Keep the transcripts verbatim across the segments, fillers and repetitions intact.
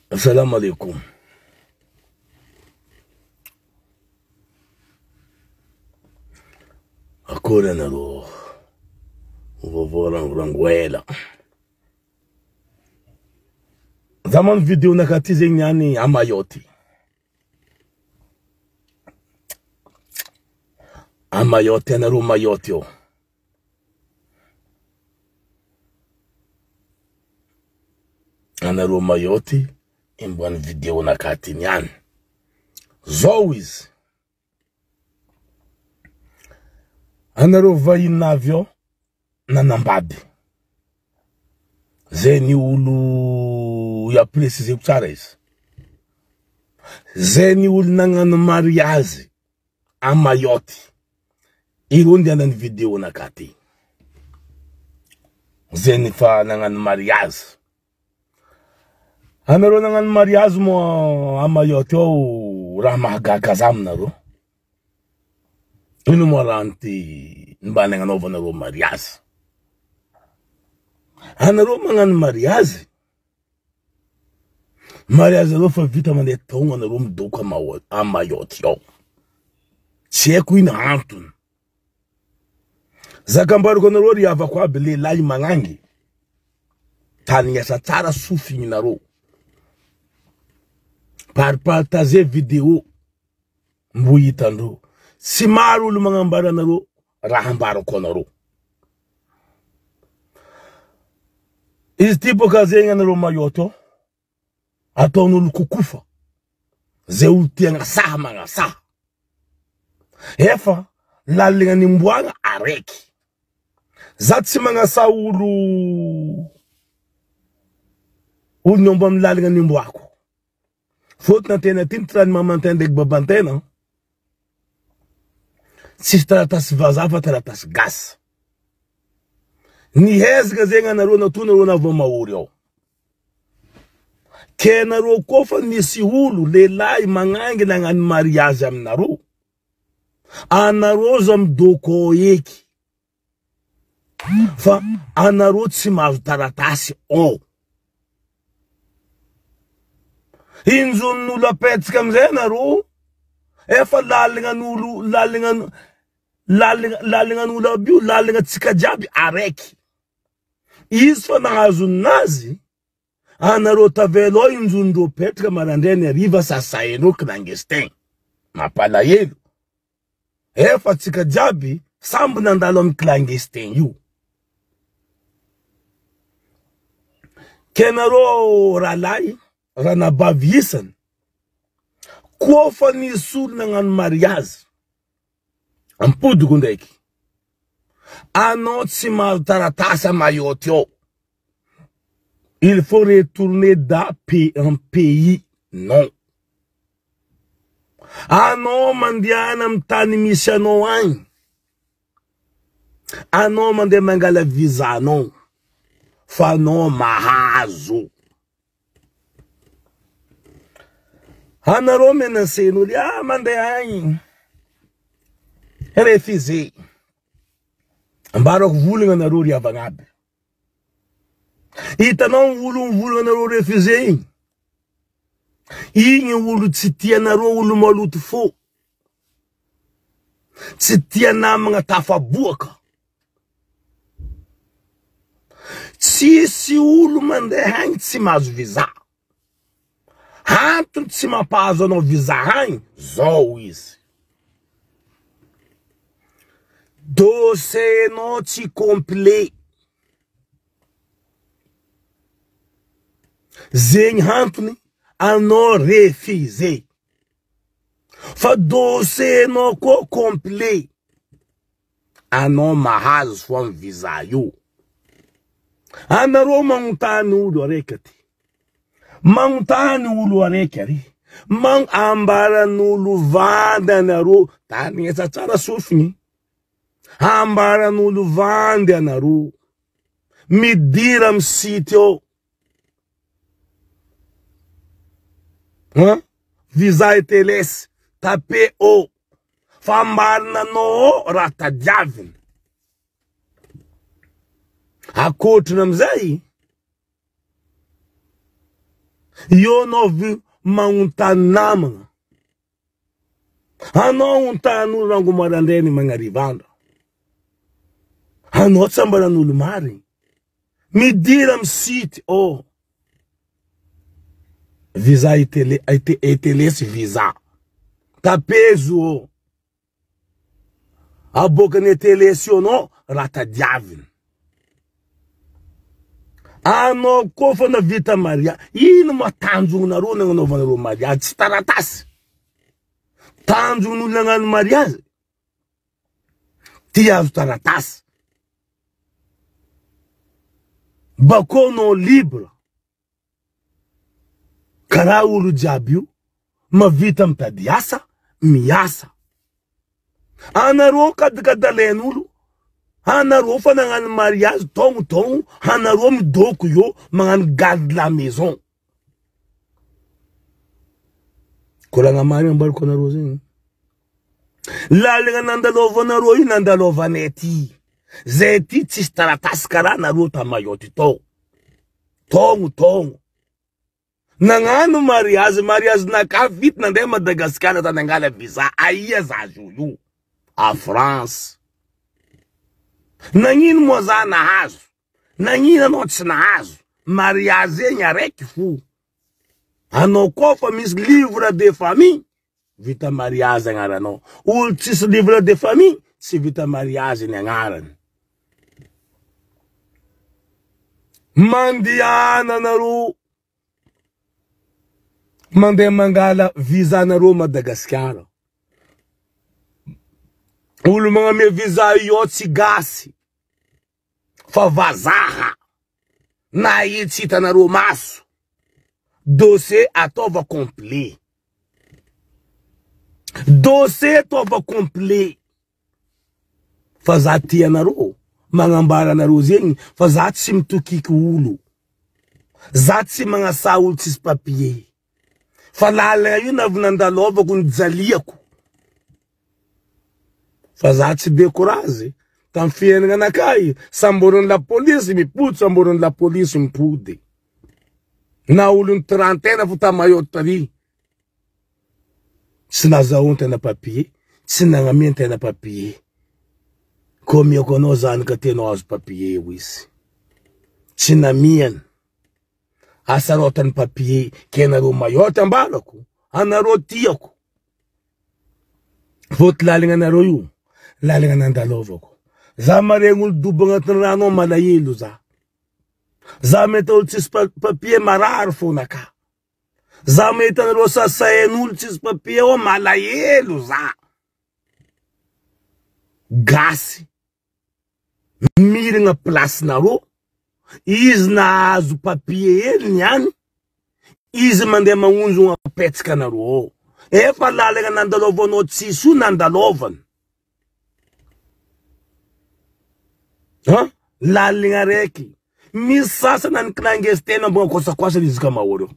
Assalamu alaikum. Akora na ro. Uvovora ngwela. Zaman video nakatize nyani amayoti. Amayoti na ro mayoti yo. Ana ro mayoti imbwan video nakati nyani. Always. Ana ro vai navyo na nambadi. Zeni ulu ya precise kuchares. Zeni ulu nangana mariazi amayoti. Irundi ana video nakati. Zeni fa nangana mariazi. Ana ro nangana mariazi mo amayoti o ramaga kazam na ro. Inu moranti nbane ngano vona ro mariazi. Ana ro mangan mariazi. Mariazi ro fa vita mane tonga na ro mdoka mawa amayoti yo. Cheku ina hantun. Zakambaru kono ro riava kwa bele lai mangangi. Tani ya satara sufi na ro. Par partager video mbuyitando. Simaru lumangambara na ro rahambaro kono ro. Is tipo kazenga na ro mayoto atonu lukukufa ze ultianga saha manga saha efa lalinga ni mbwanga areki zatsi manga sa ulu ulu nyomba mlalinga ni mbwako fote na tena tintran mamantende gbabantena sistaratas vazafa taratas gas ni hezga zenga na ro na tuna ro na voma urio kena ro kofa ni sihulu le lai mangangi na ngani mariage amna ro ana roza mdoko yeki fa ana ro tsimazu taratasi o inzu nula petska mzena ro efa lalinga nulu lalinga lalinga lalinga nula biu lalinga tsika jabi areki isfa na hazu nazi ana rota velo inzu ndo petka marandene riva sasa eno knangesteng mapala yelu efa tsika jabi sambu nandalom klangesteng yu kenaro ralai rana bavisan kofa ni sur nangan mariage ampudu gundeki anotsi mal taratasa mayotio. Il faut retourner d'un pays en pays non. Ano mandiana mtani mishano wang. Ano mande mangala visa non. Fano mahazo. Ana romena senu ya mande ai. Refusé. Mbarok vulinga na ruri avangabe. Ita não vulu vulu na ro refusé. Inye vulu tsitia na ro vulu malutu fo. Tsitia na mga tafa buaka. Si si ulu mande hang tsimazu visa. Hantu tsima pazo no visa hang. Zowis. Doce no ti complet. Zen hantuni ano refusé. Fa doce no ko complet. Ano mahaz from visa you. Ana ro mangtani ulu rekati. Mangtani ulu rekari. Mang ambara nulu vanda na ro. Tani esa chara sufni. Ambara nulu vanda na ro. Midiram sitio. Hein? Visa eteles. Tape o. Fambarna no rata javin. Hakotu na mzai. Yo no vu maunta namanga. Ano unta anu rangu marandeni mangarivanda. Ano tsambara nulumari. Mi diram site oh. Visa itele ite etelesi visa. Ta peso oh. A boca ne telesiono rata diavin. Ano kofa na vita Maria. Ino ma tanjung na ro nang nova ro Maria. Taratas. Tanjung nulangan Maria. Tiaz taratas. Bako no libra. Karaulu jabiu. Ma vita mpadiasa. Miasa. Anaro kadkadalenulu. Anaro fanangan mariage tong tong. Anaro mdoku yo. Mangan garde la maison. Kolanga mari mbar kona rosin. Lalinga nandalova na roi nandalova neti. Zeti tistara taskara na rota mayoti to. Tong tong. Nangano mariage mariage na kafit nande Madagascar ta nangala visa aiya za juyu. A France. Nangin moza na hazu. Nangin not na hazu. Mariage nyarek fu. Ano kofa mis livre de famille. Vita mariage ngarano. Ultis livre de famille. Si vita mariage ngaran. Mandiana naru. Mande mangala visa naru Madagascar. Ulu mga me visa yoti gasi. Fa vazaha. Na yitita naru masu. Dossier atova complet. Dossier atova complet. Fazatia naru. Mangambara naru zengi. Fazati simtukiki ulu. Zati mga saultis papier. Falala yu na vnandalova kundzaliaku. Fazati decoraze. Tanfienga na kai. Samboron la polisi mi put. Samboron la polisi mpude. Na ulun trantena futa mayotari. Sina zaunte na papier. Sina ngamiente na papier. Komi yoko no zan kateno az papier wisi. Sina mien. Asarotan papier. Kena ro mayota mbalaku. Anaro tiyaku. Fot lalinga na royu. Lalinga nandalovoko. Zamarengul dubanga tanrano malayilu za. Zameta ultis papier marar fonaka. Zameta rosa saen ultis papier o malayelu za. Gasi. Miri nga plas na ro. Iz na azu papier nyan. Iz mande maunzu nga petska na ro. E palalega nandalovan o tsisu nandalovan. Ha? Lalinga reki. Misasa nan klangestena mbo kosa kwasa nizika maworo.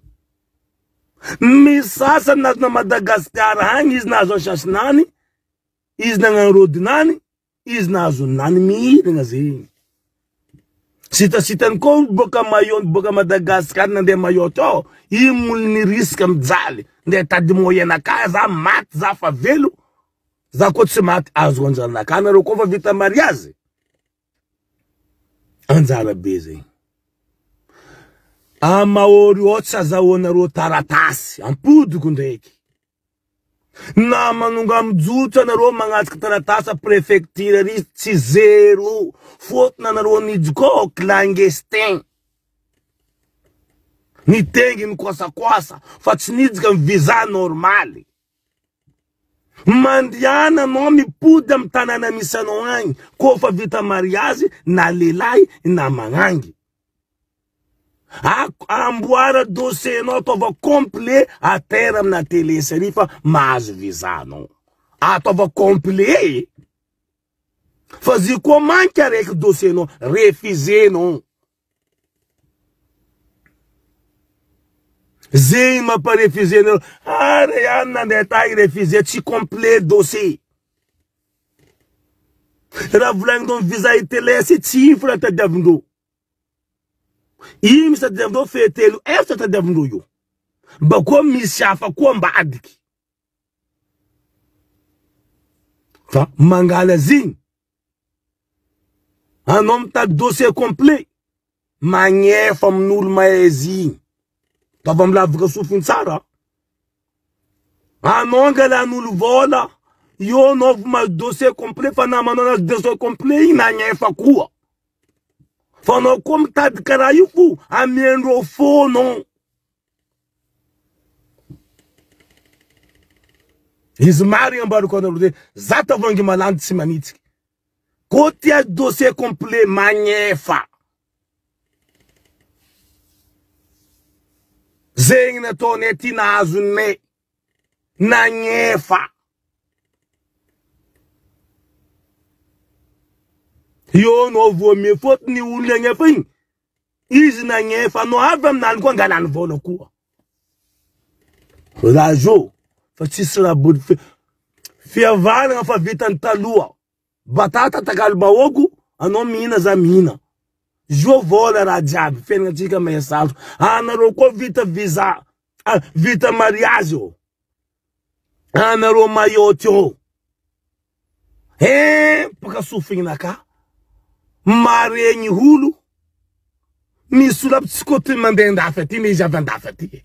Misasa na na Madagascar hang is na zo shasnani. Is na nrodinani. Is na zo nani mi nga zi. Sita sita nko boka mayon boka Madagascar na de mayoto. Imul ni riska mzali. Nde tadimoye na kaza mat za favelu. Za kotsi mat azgonza na kana rokova vita mariazi. Anzara beze. Ama ori otsa za ona ro taratasi. Ampudu kundeki. Na manunga mdzuta na ro mangatka taratasa prefectura ri zero. Fot na na ro nidzuko clandestin. Ni tengi mkwasa kwasa. Fati nidzuka visa normali. Mandiana nomi puda mtana na misano wangi. Kofa vita mariazi na lelai na mangangi. Ambuara dossier notova complet a terra na tele serifa mas visano. Atova complet. Fazi comment que avec dossier non refusé non. Zema pas refusé non. Ah rien na détail refusé tu complet dossier. La voulant donc visa tele c'est chiffre ta davndo. Im sa devndo fetelu, esta ta devndo yo. Bako misy hafa koa ambadiky. Fa mangala zigny. Anao mitady dossier complet. Magnefa amin'olo mahay zigny. Tava milavaka sofiny tsara. Anao angalan'olo vola. Yo no ma dossier complet fa na manao dossier complet ina nyefa koa. Fa no kom tad kara io fu amiendro fo non. Izy mari ambaro ko na rude zata vangi malandi si manitsy. Ko tia dossier complet manyefa. Zegny na toneti na azune na nyefa. Yo no vomi fot ni ule nyefa in. Izi na nyefa no avram na alikuwa ngalani volo kuwa. Rajo. Fatisra bud fi. Fia vana nga fa vita ntalua. Batata takalba wogu. Ano mina za mina. Jo vola rajabi. Fenga chika mesato. Ana roko vita visa. Ah, vita mariazo. Ana ro mayotyo. He. Paka sufing naka. Mare nyi hulu. Mi sulap tskote mande ndafeti. Mi javan ndafeti.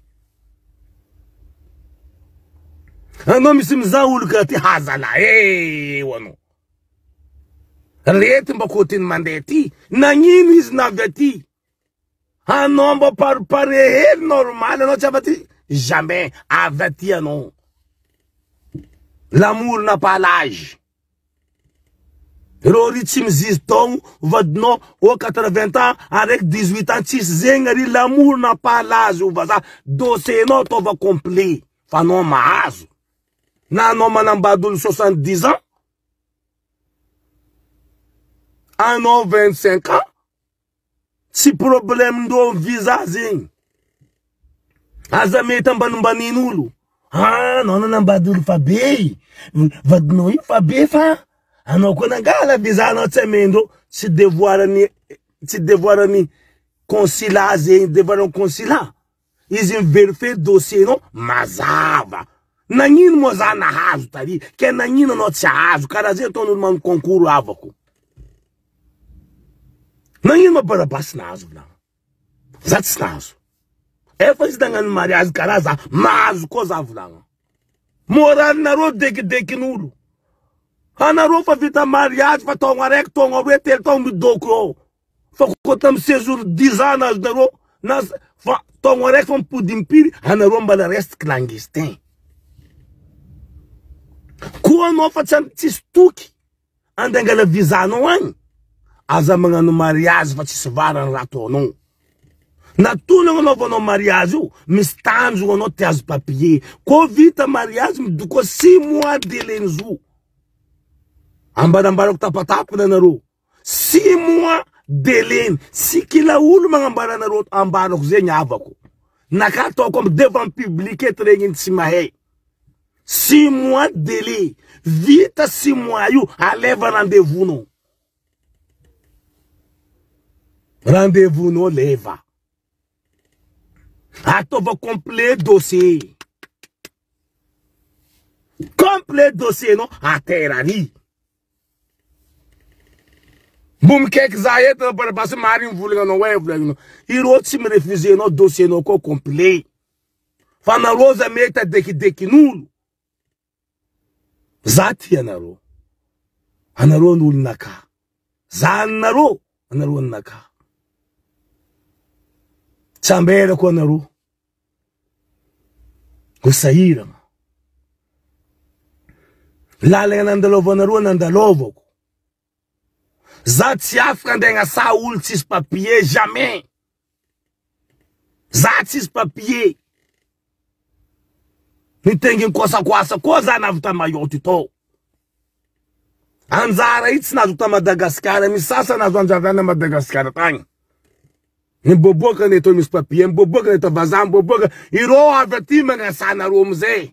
Ano misi mza hulu kati hazala. Hey, wano. Rete mba kote mandeti. Na nyini iznaveti. Ano mba par pare normal. Ano chavati. Jamais. Aveti ano. L'amour n'a pas l'âge. Rori Chimziston, vadno, au quatre-vingts ans, avec dix-huit ans, Chizengari, l'amour n'a pas l'âge, ou va ça, dossier non, to va complet. Fanon maaz. Nanon manambadul soixante-dix ans. Un an vingt-cinq ans. Si problème do visa zing. Azame tambanumbaninulu. Ah, non, non, nambadul fabe. Vadno, fabe fa. Ano kona gala visa no temendo se devoara ni se devoara ni consulat ze devoara consulat izin verifier dossier no mazava na nyino mozana hazo tari ke na nyino no tsazo cara ze to no man concurso avako na nyino para pasnazo na zatsnazo e faz dangan mariage caraza mazo coisa vulanga morar na ro dek dekinulu. Ana rofa vita mariage fa tonga rek tonga wetel tong doko fa kotam séjour dix ans na daro na fa tonga rek fam pudimpiri ana romba la reste clandestin ko no fa tistuki andanga la visa no wan azamanga no mariage fa tisvara rato no na tuno no no mariage mistanzo no tes papier ko vita mariage duko six mois de lenzu. Ambara ambara kutapatapa na naro. Si mois delen. Si kila ulu mga ambara naro ambara kuzenya avako. Nakato kom devant public etrengin simahe. Si mois dele. Vita si mois yu aleva rendez-vous no. Rendez-vous no leva. Ato va complet dossier. Complet dossier no aterari. Boum kek zayet no para passe marin vulga no way vulga no. Iro ti me refuser no dossier no ko complet. Fana rosa meta deki deki nulu. Zati anaro. Anaro nul naka. Zanaro anaro naka. Chambere ko anaro. Kusaira. Lale nandalovo anaro nandalovo. Zati Afrika ndenga sa ultis papier jamais. Zati papier. Nitengi kosa kwasa koza na vuta mayoti to. Anzara itsi na vuta Madagascar mi sasa na zonja vana Madagascar tang. Ni boboka ne to mis papier, boboka ne to bazam, boboka iro aveti menga sana romze.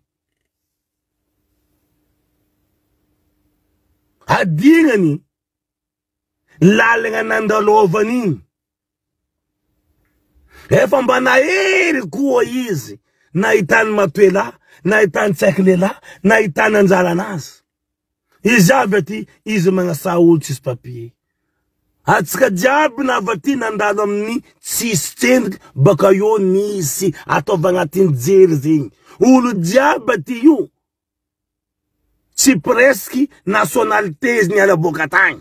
Adinga ni lalenga nandalova nini. Efa mbana eri kuwa hizi. nahitany matoela, nahitany tsaiklela, nahitany anjara anazy. Izy avy aty, izy magnasa olo tsisy papier. Atsika jiaby na avy aty nandalo amin'ny tsisy tsendriky, baka eo nisy ataova agnatin'ny jery zegny. Olo jiaby aty io, tsy presque nationalité izy niala boka tagny.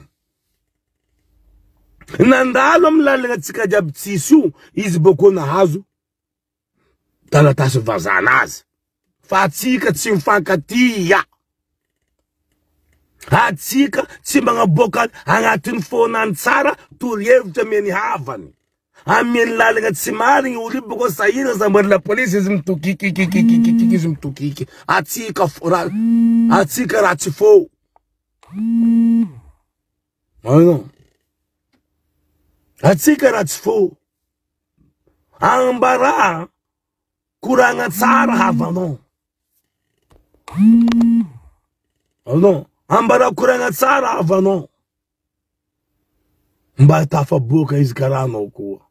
Nandalo amin'ny lalagna atsika jiaby tsisy io, izy boko nahazo taratasy vazana azy. Fa atsika tsy mifankatia. Atsika tsy magnaboaka agnatin'ny fonany tsara torohevitra meny havany. Amin'ny lalagna tsy marigny olo boko sahira zambary la police izy mitokikikikikikiki izy mitokiki. Atsika atsika raha tsy fô. Ano. Atsika raha tsy fô. Ambara kuranga tsara havanao. Ano. Ambara kuranga tsara havanao. Mba tafaboka izy karanao koa.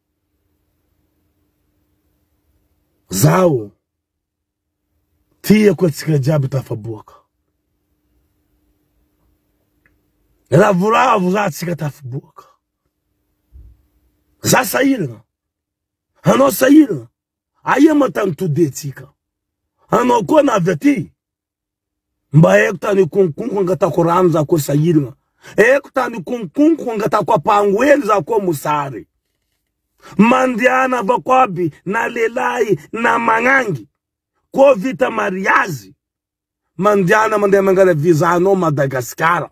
Zao. Tia kwa tsika jiaby tafaboka. Ravuravu za tsika tafaboka. Za sahirana. Ano sahirana. Aya matang tude tsika. Ano koa na avy mba eko tani kunkunku ngata ko rano za ko sahirana. Eko tani kunkunku ngata ko pangueli za ko musare. Mandiana vakwabi na lelai na mangangi. Ko vita mariazi. Mandiana mandia mangala visa no Madagascar.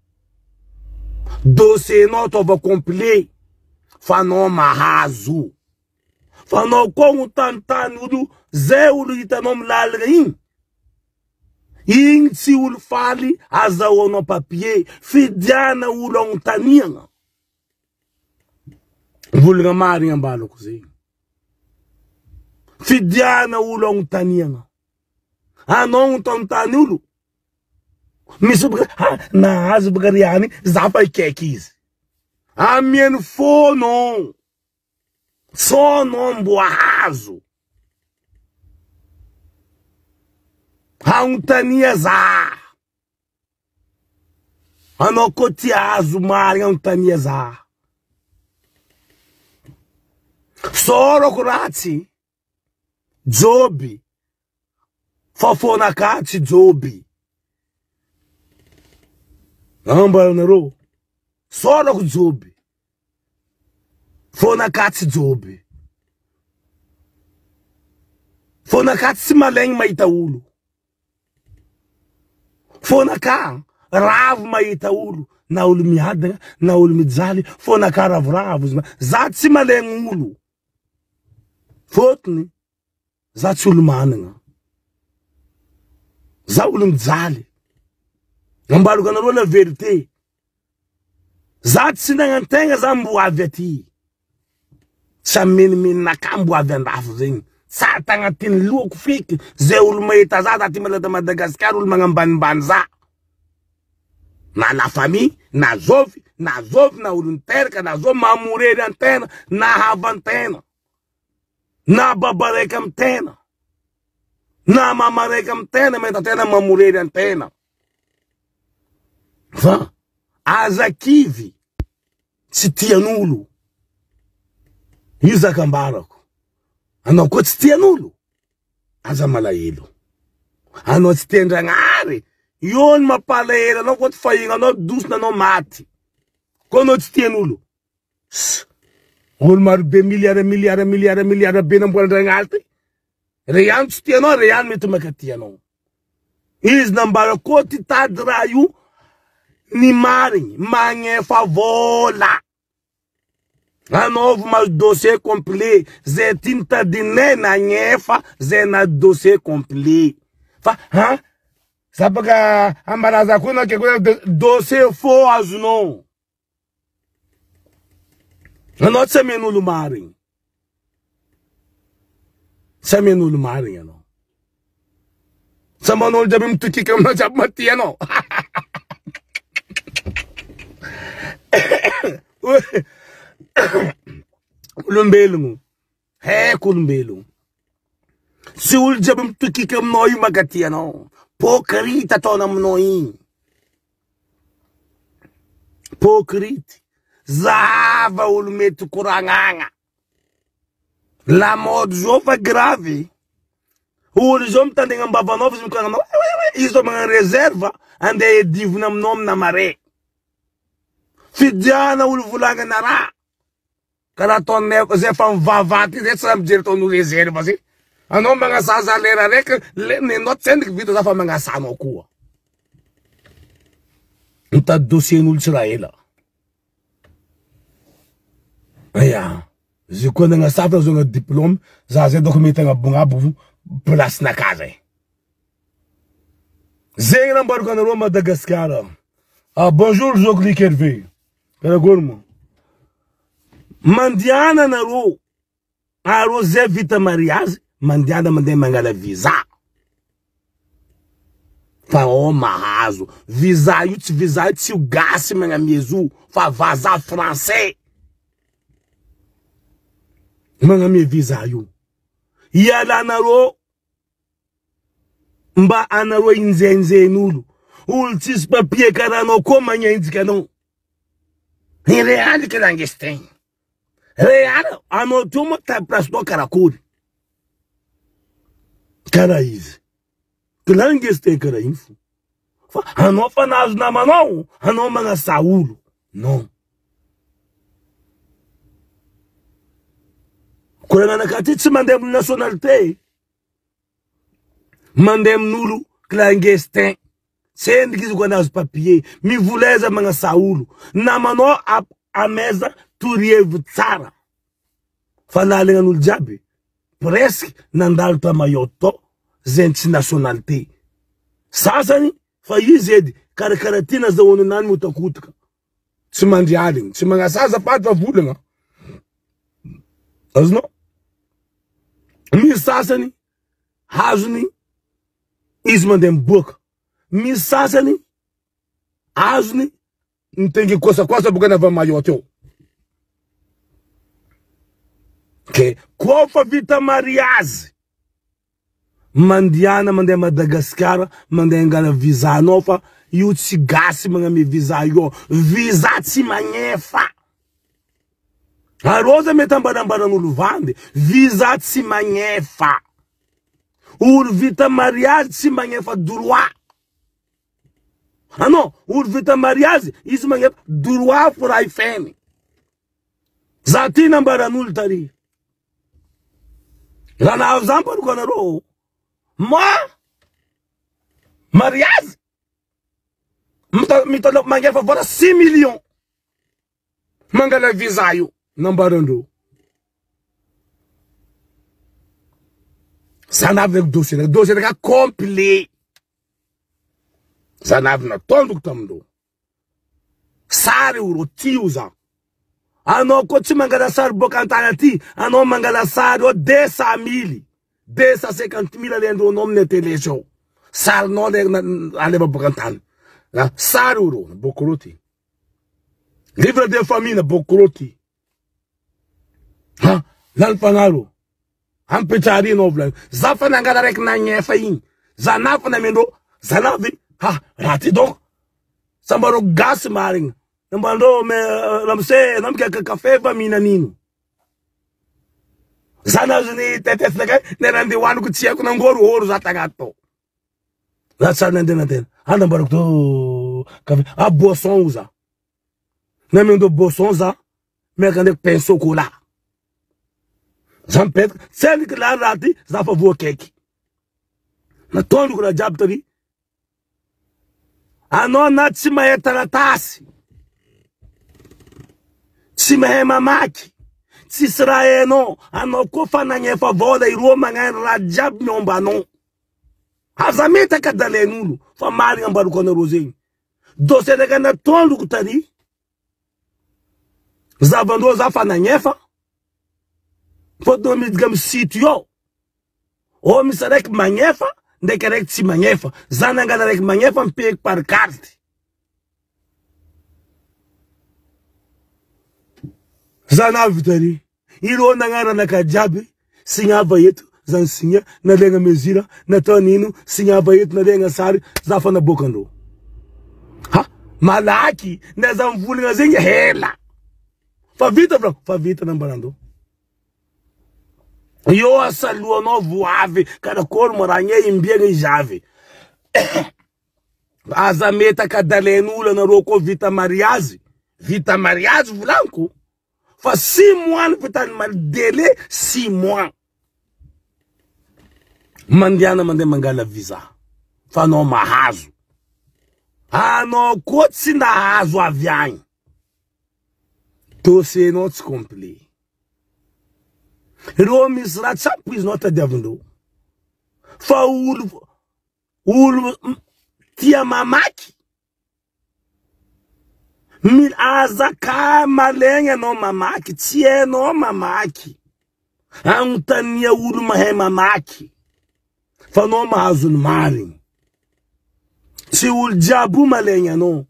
Dossier no to va complet. Fano mahazu. Fano ko utantani udu ze ulu itanom lalrin. Ing si ulu fali aza wono papier. Fidiana ulu ontanianga. Vulga mari ambalo kuzi. Fidiana ulu ontanianga. Ano ontantani ulu. Misubuka na azubugariani zapa ikekizi. Amien fono. Sono mbuahazu. Hauntania za. Anokoti azu mari hauntania za. Soro kurati. Jobi. Fafona kati jobi. Amba nero. Soro ku jobi. Fona kati jobi. Fona kati simaleng maita ulu. Fona ka rav maita ulu. Na ulu mihadra, na ulu midzali. Fona ka rav rav. Zat simaleng ulu. Fotni. Zat ulu mananga. Za ulu midzali. Ngambalu kanaro la verite. Zat sinangantenga zambu avyati. Sa min min nakambu avyandafu zing. Sa tangatin luok fiki. Ze ulu maita za dati malata Madagascar ulu mangamban banza. Na la famille, na zofi, na zofi, na ulu nterka, na zofi mamureri antena, na havantena. Na babarekam tena. Na mamarekam tena, meta tena mamureri antena. Va, aza kivi, sitianulu. Yuza kambarako. Ano ko sitianulu. Aza malayelo. Ano sitiendra ngari. Yon mapalaela, no ko tfayinga, no dus na no mati. Kono sitianulu. Ol marbe miliare, miliare, miliare, miliare, benam buwan rangalte. Reyan sitiano, reyan mitumakatiano. Is nambara ko titadrayu. Ni mari, mange favola. Anovo mas dossier complet. Ze tinta dine na nyefa, ze na dossier complet. Fa, ha? Sabaga ambaraza kuna ke kuna dossier fo azuno. Ano se menulu mari. Se menulu mari ano. Sa manol jabim tuki kam na jab mati ano. Kulumbelungu. He kulumbelungu. Si ul jabim tuki kam noi magatia no. Pokrita tonam noi. Pokriti. Zava ul metu kuranganga. La mode jova grave. Ul jom tanding ang bavanov zim kuranganga. Iso mga reserva ande divnam nom na mare. Fidiana ul vulanga nara. Kada ton ne ze fan vavati de sam dirto no reserva si. Ano mga sazalera rek ne not sendik video da fa mga samo kuwa. Unta dossier nul Israela. Aya. Je connais nga safra zo nga diplôme, za ze dokumenta nga bunga bu place na casa. Zenga mbaru kana Roma Madagascar. Ah bonjour Jogli Kervé. Kana gormo. Mandiana na ro. A Rose Vita Mariaz, mandiana mande mangala visa. Fa o mahazo, visa yuti visa yuti o gás manga miezu, fa vaza français. Manga mi visa yu. Yala na ro. Mba anaro inzenze nulu. Ultis papier karano koma nyindika no. Ni real kelangesten. Real ano tumo ta plasdo karakuri. Karaiz. Kelangesten karainfu. Ano fanaz na mano, ano manga Saulo. Non. Kula na katitsi mandem nationalité. Mandem nulu clandestin. C'est qui qu'on a ce papier. Mi voulez manga Saulo. Na mano a a mesa turiev tsara. Fala lenga nul jabe. Presque nandal ta mayoto zenti nationalité. Sasa ni fa yizedi karakaratina za wonu nani mutakutka. Simandi ading. Simanga sasa patwa vulenga. Azno? Mi sasa ni hazuni isman dem book. Mi sasa ni hazuni ntengi kosa kosa bugana va mayoto. Okay. Kofa Vita Mariaz. Mandiana mande Madagascar, mande ngala visa nofa, yuti gasi mga mi visa yo, visa ti manyefa. A Rosa metambadambada no Luvande, visa ti manyefa. Ur Vita Mariaz ti manyefa droit. Ah non, ur Vita Mariaz is manyefa droit pour iPhone. Zati nambara nul tari. Rana avzampa kona ro. Moi, Mariaz, mito mangefa vora six millions. Mangala visa yo, nambarando. Ça n'avait que dossier, le dossier est complet. Ça n'avait pas tout tamdo. Sari uro tiuza. Ano koti mangala sar bokantanati, ano mangala sar o deux cent mille. deux cent cinquante mille à l'endroit nom n'était les gens. Sar non allez pas bokantan. Sar uro bokroti. Livre de famille bokroti. Ha, l'alfanalo. Am petari no blan. Zafana ngada rek na nyefa yin. Zanaf na mendo, zanavi. Ha, rati donc. Sambaro gas maring. Nambando me lamse namke kafe va mina nino. Zana zuni tete fleka nerandi wanu kutia kuna ngoru horu zatagato. Latsa nende nende. Anda barok to kafe a boisson uza. Namendo boisson za me kande penso cola. Zampet sel que la rati za fa vo keki. Na tonu kuna jabtari. Ano na tsima etaratasi. Tsima he mamaki. Tsisraeno ano kofa na nyefa voda iruo manga rajab nyomba no. Hazameta kadale nulu fa mari ambaru kona rozen. Dose de kana tonu kutari. Zavando za fa na nyefa. Foto mi gam sitio. O mi sarek manyefa, de kerek si manyefa. Zana ngana rek manyefa mpek par carte. Zana vitari. Iro nangara nakajabi. Singava yetu. zan signa na lenga mezira na tanino signa bayet na lenga sari za fa na bokando ha malaki na zan vulinga zinga hela fa vita bro fa vita na barando yo asaluo no voave kada kor moranye imbiega jave azameta kadalenula na roko vita mariazi vita mariazi vulanko fa six mois vita dele six mois mandiana mande mangala visa fa no mahazo ano kotsi na hazo avian to se not complete Rome is not is not a devil. For ul ul tia mamaki. Mil azaka malenge no mamaki. Tie no mamaki. Antania ul mahe mamaki. For no mahazun mali. Si ul jabu malenge no.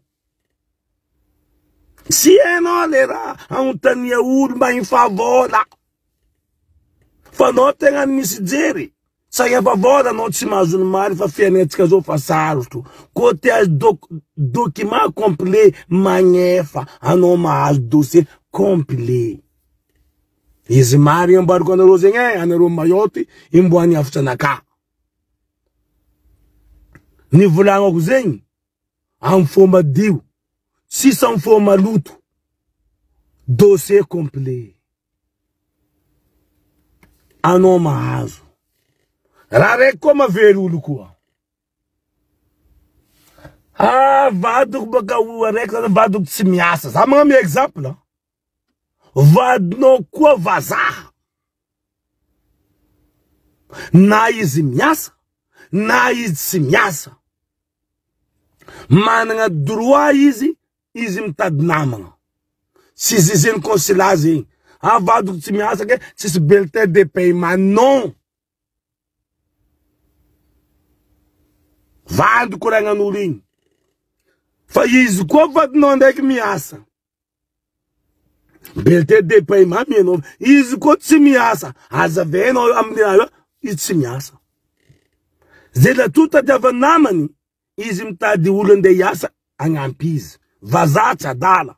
Si no lera. Antania ul ma in favor. Fa não tem a missidere. Saia favora não te imagina mais fa fianetes que eu faço tu. Cote as doc document complet manhefa anomaz dossier complet. Esse Mariam barco na rosenha anero mayote imboani aftanaka. Ni vulanga kuzenyi. Am forma diu. Si são forma luto. Dossier complet. Anoma hazo. Rare como veru kua. Ah, vado baga o rekla vado tsimiasa. Sama mi example. Vado no kua vazar. Na izimiasa. Na izimiasa. Mananga droit izi izim tadnama. Si zizin consilazi. Ah, va do que me acha que se belte de paiement não. Vai do coranga no rim. Faz isso, qual vai não é que me acha? Belte de paiement me não. Isso qual se me acha? Asa vem no amniara, isso se me acha. Zela tuta de vanamani, izim ta de ulande yasa angampis. Vazata dala.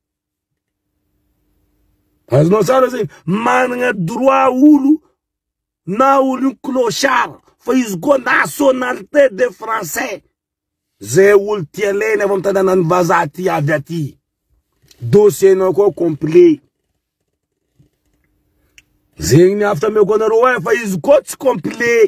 As nós sabemos assim, manga droit ulu, na ulu clochard, faz go nationalité de français. Ze ul tiele ne vão estar dando vazati aviati. Dossier não é complet. Ze ne after me go na roa faz go complet.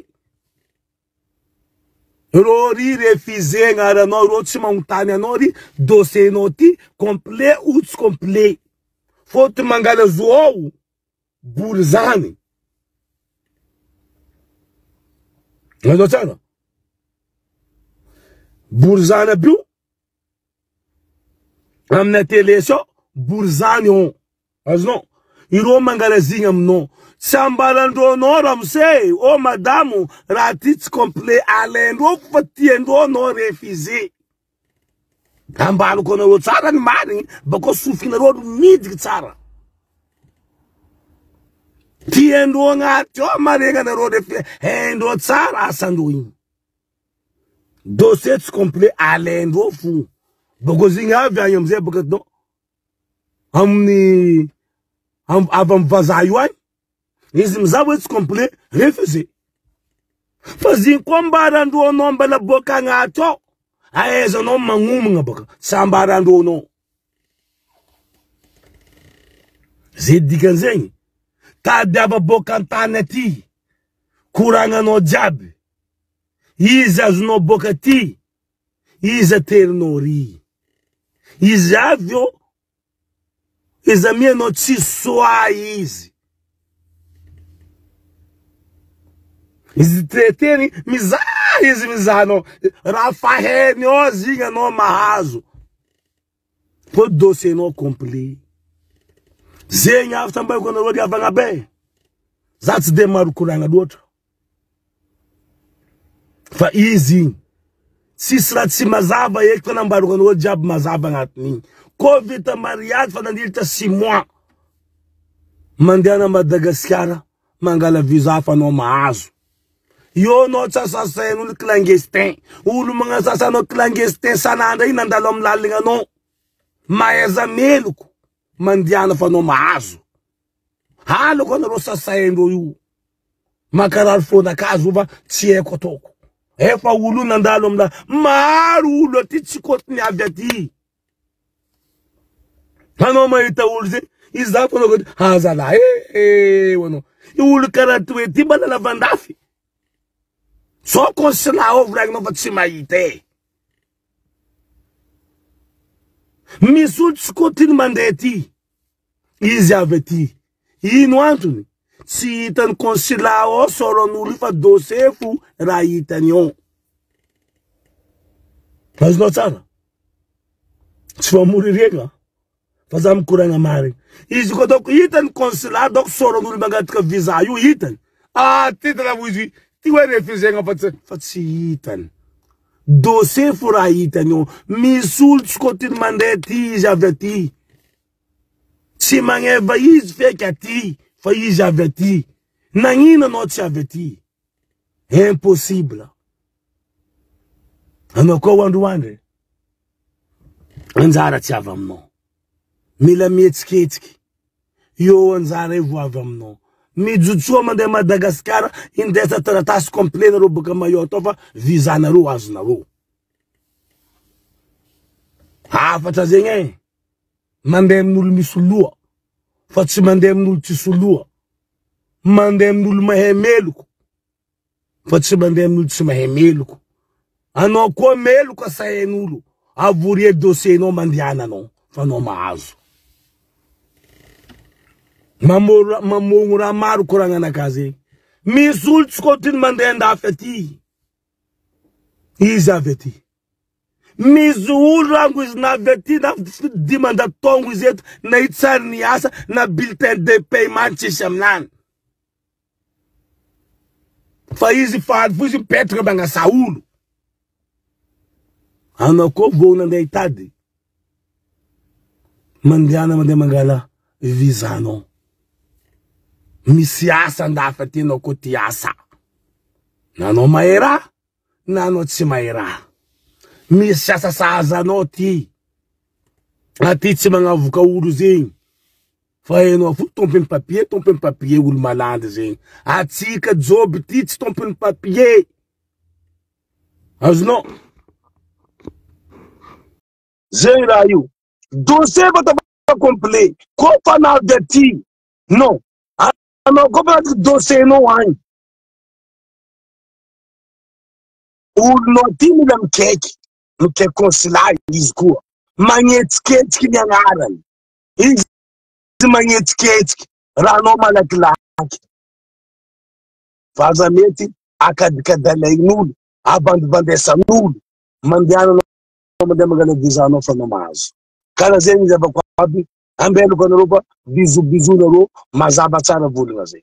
Rori refusé ngara no roti montagne nori dossier noti complet ou complet. Foto mangala zoou Burzani. Não é do Burzani biu. Amna teleso Burzani on. Mas não. Iro mangala zingam no. Sambalando no ramsey. Oh madame ratit complet alendo fatiendo no refusé. Ambalo kono ro tsara ni mari bako sufina ro midi tsara tiendo nga to marenga na ro de endo tsara sanduin dossier complet alendo fu bako zinga vya mzee bako do amni am avam vazaywan izim zabet complet refusé fazin kombara ndo nomba la boka nga to aezo no mangum ngabaka sambarando no zidiganzenyi tadaba bokantanati kuranga no jabe iza no bokati iza ternori izavyo iza mie no tsiswa izi izi treteni miza izi mizano Rafael no zinga no mahazo po dossier no complet zenga after mba kono rodi avanga be that's the maru kuranga do outro fa easy si slat si mazava yek tona mbaru kono jab mazava ngatni covid mariage fa ndilta six mois mandiana Madagascar mangala visa fa no mahazo. Yo no tsasaseno le clandestin. Ulu mga sasano clandestin sananda inandalo mlalinga no. Maeza meluko mandiana fa no mahazo. Halo kono ro sasendo yu. Makarar foda kazu va tie kotoko. Efa ulu nandalo mla maru ulo titsikot ni avyati. Hano maita ulze izapo no hazala eh eh wono. Ulu karatu tibala la vandafi. So consela ovra no vatsimaite. Misul tskotin mandeti. Izi aveti. Ino Anthony. Si itan consela o soro nuli fa dosefu raitanyon. Mas não sabe. Se for morrer, né? Fazamos curanga mare. Isso quando eu itan consular, dok soro no lugar que visa, eu itan. Ah, tita la buzi. Ti vai refusar nga fatse. Fatse itan. Doce fura itan yo. Misul skotin mande ti javeti. Si mange vaiz fekati, faiz javeti. Nangina not javeti. É impossível. Anoko wandu wande. Anzara tiavam no. Mila mietsketski. Yo anzara evoavam no. Mi jutsu mande Madagascar in dessa tratas complena ro buka mayotova visa na ro azna ro. Ha fata zenge. Mandem nul misulua. Fatsi mandem nul tisulua. Mandem nul mahemeluko. Fatsi mandem nul timahemeluko. Ano ko melu ko sa enulu avurie dossier no mandiana no fa no maazo mamora mamora maru kuranga na kazi misul skotin mandenda afeti izaveti mizul rangu is na veti na demanda tongu zet na itsarni asa na bulletin de paiement chishamlan fa izi fa fuzi petre banga saulu. Anoko vou na deitade. Mandiana mande mangala visano. Misiasa ndafati no kotiasa. Nano maera, nano tsimaera. Misiasa saza no ti. Ati tsimanga vuka uru zing. Faye no fu tompen papier, tompen papier ul malande zing. Ati ka job tits tompen papier. As no. Zera you. Dossier va complet. Kofa na veti. Non. Ano kofa dossier no wine. Ou no timi lam keki. No ke consular isku. Magnet skate ki nyangaran. Is magnet skate rano malakla. Fazameti akadika dalay nul. Aband bandesa nul. Mandiano mande magana visano fa namazo. Kala zeni za bakwabi ambele kwa naroba bizu bizu naro mazaba tsara vuli waze.